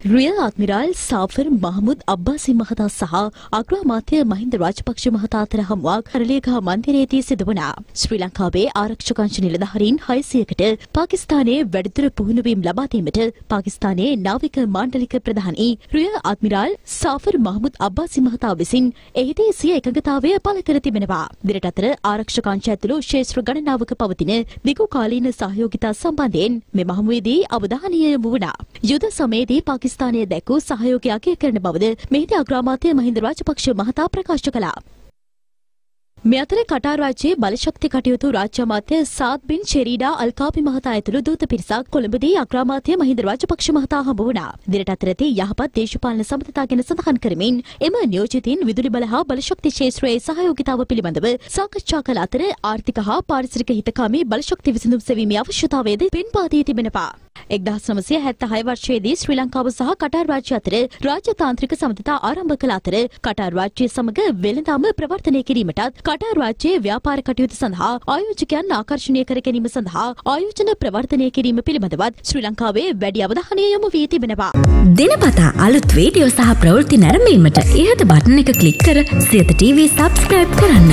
Rear admiral සාෆර් මහමුද් අබ්බාසි මහතා සහ අග්‍රාමාත්‍ය මහින්ද රාජපක්ෂ මහතා අතර හමුවක් කරලියගහ මන්දිරයේදී සිදු වුණා. ශ්‍රී ලංකාවේ ආරක්ෂක අංශ නිලධාරීන් 600කට පාකිස්තානයේ වැඩිදුර පුහුණුවීම් ලබා දීමට පාකිස්තානයේ නාවික මාණ්ඩලික ප්‍රධානී රියර් අද්මිරාල් සාෆර් මහමුද් අබ්බාසි මහතා විසින් එහිදී සිය එකඟතාවය පළ කර තිබෙනවා. දිනට අතර ආරක්ෂක අංශ ඇතුළු ශේෂ්ත්‍ර ගණනාවක පවතින දිගුකාලීන සහයෝගිතා සම්බන්ධයෙන් මෙම හමුවේදී අවධානය යොමු වුණා. යුද සමයේදී පාකිස්තානය දැක්වූ සහයෝගය අගය කරන බවද මෙහිදී අග්‍රාමාත්‍ය මහින්ද රාජපක්ෂ මහතා ප්‍රකාශ කළා. මේ අතර කටාර් රාජ්‍යයේ බලශක්ති කටයුතු රාජ්‍ය අමාත්‍ය සාද් බින් ෂෙරීඩා අල්කාපි මහතා ඇතුළු දූත පිරිසක් කොළඹදී අග්‍රාමාත්‍ය මහින්ද රාජපක්ෂ මහතා හමු වුණා. දිනට අතරදී යහපත් දේශපාලන සමගතා ගැන සඳහන් කරමින් එම නියෝජිතින් විදුලි බල හා බලශක්ති ක්ෂේත්‍රයේ සහයෝගිතාව පිළිබඳව සාකච්ඡා කළ අතර ආර්ථික හා පාරිසරික හිතකාමී බලශක්ති විසඳුම් සෙවීමේ අවශ්‍යතාවයද පෙන්වා දී තිබෙනවා. 1976 වර්ෂයේදී ශ්‍රී ලංකාව සහ කටාර් රාජ්‍ය අතර රාජ්‍යතාන්ත්‍රික සමගතා ආරම්භ කළ අතර කටාර් රාජ්‍ය සමග වෙළඳාම ප්‍රවර්ධනය කිරීමටත් කටාර් රාජ්‍යයේ ව්‍යාපාර කටයුතු සඳහා ආයෝජකයන් ආකර්ෂණය කර ගැනීම සඳහා ආයෝජන ප්‍රවර්ධනය කිරීම පිළිබඳවත් ශ්‍රී ලංකාවේ වැඩි අවධානය යොමු වී තිබෙනවා. දිනපතා අලුත් වීඩියෝ සහ ප්‍රවෘත්ති නැරඹීමට ඉහත බටන් එක ක්ලික් කර සියත TV subscribe කරන්න.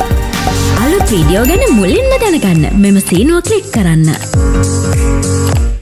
අලුත් වීඩියෝ ගැන මුලින්ම දැනගන්න මෙම සීනුව ක්ලික් කරන්න.